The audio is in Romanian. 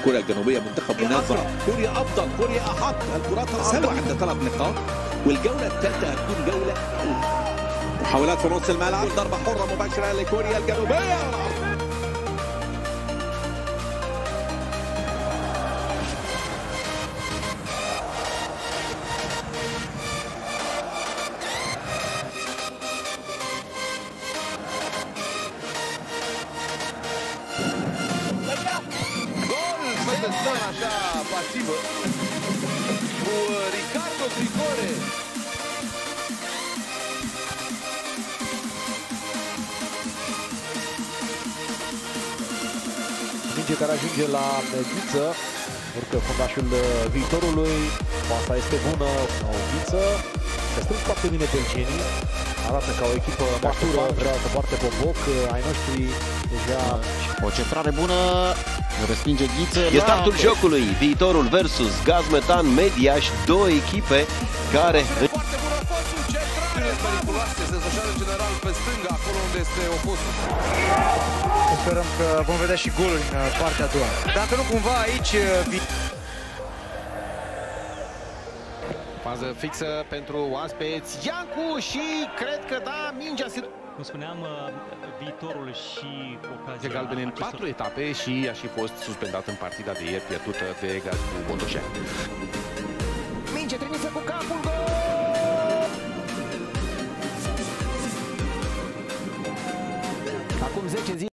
كوريا الجنوبيه منتخب منظم. كوريا افضل، كوريا احق، الكرات السلوى عند طلب نقاط، والجوله الثالثه هتكون جوله محاولات في نص الملعب، ضربه حره مباشره لكوريا الجنوبيه. Să stăm așa pasivă cu Ricardo Grigore. Minge care ajunge la Ghiță, urcă fundașul viitorului, pasa este bună, Ghiță, se strâng foarte bine belgenii, arată ca o echipă matură, treabă foarte Boboc, ai noștri deja... O centrare bună, respinge Ghiță. E startul jocului, Viitorul versus Gazmetan Mediaș, două echipe care... Foarte bună postul, centrare periculoase, se desfășoară în general pe stânga, acolo unde este opostul. Sperăm că vom vedea și goluri în partea a doua. Dacă nu cumva aici... Fază fixă pentru oaspeți, Iancu și cred că da, mingea se... Cum spuneam, Viitorul și ocazia... Galben în 4 etape și a și fost suspendat în partida de ieri, pierdută de egal cu Botoșani. Minge trimisă cu capul, gol! Acum 10 zile.